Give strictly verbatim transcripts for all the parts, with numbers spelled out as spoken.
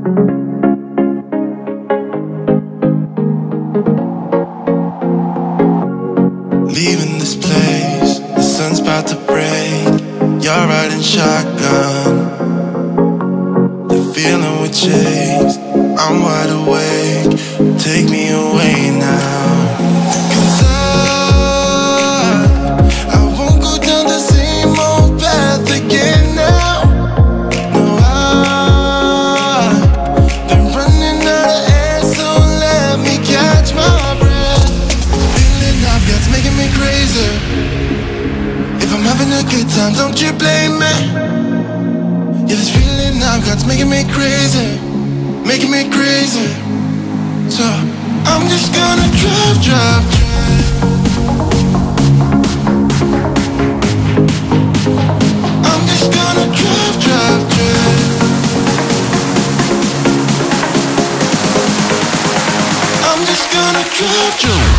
Leaving this place, the sun's about to break. You're riding shotgun, the feeling we chase. I'm wide awake, take me away now. Cause I, I won't go down the same old path again now. No, I've been running out of air, so let me catch my breath. Feeling I've got's making me crazy. If I'm having a good time, don't you blame me. Yeah, this feeling I've got's making me crazy, making me crazy. So I'm just gonna drive, drive, drive. I'm just gonna drive, drive, drive. I'm just gonna drive, drive.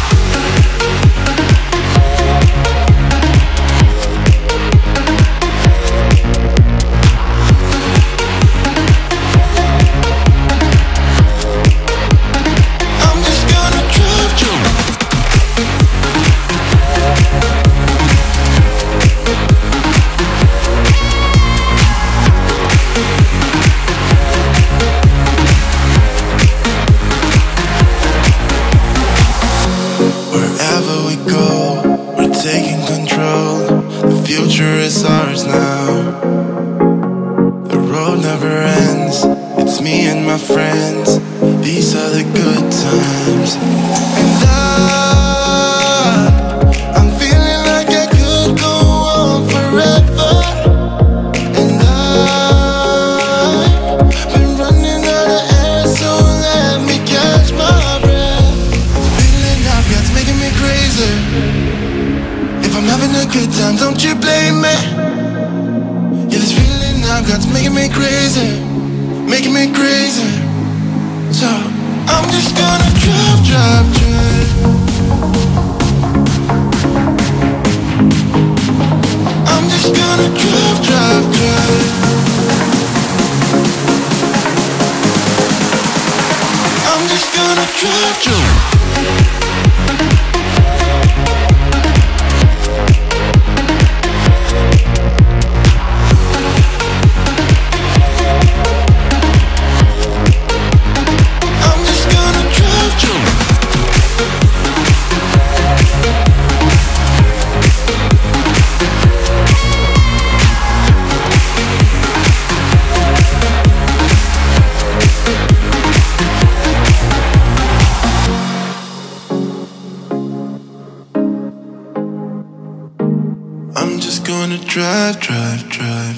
Drive, drive, drive.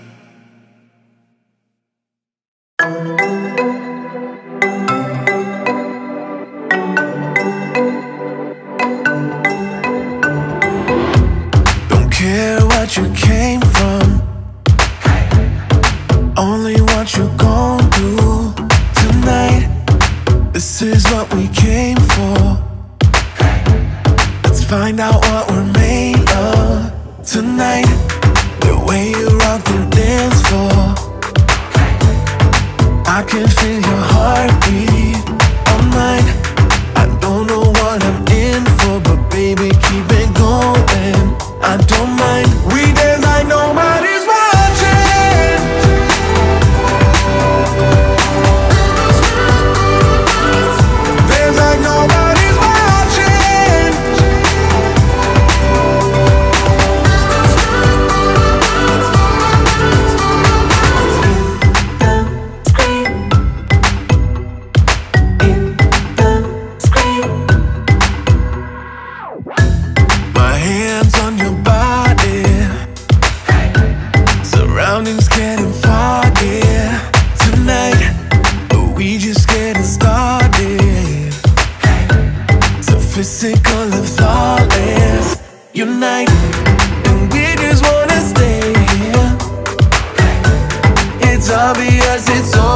Don't care what you came from, only what you gon' do tonight. This is what we came for. Let's find out what we're made of tonight. The way you rock the dance floor, I can feel your heartbeat all night. I don't know what I'm in for, but baby, keep it going. I don't mind. We dance like nobody's watching. Dance like nobody's watching. Physical and flawless, unite, and we just wanna stay here. It's obvious, it's all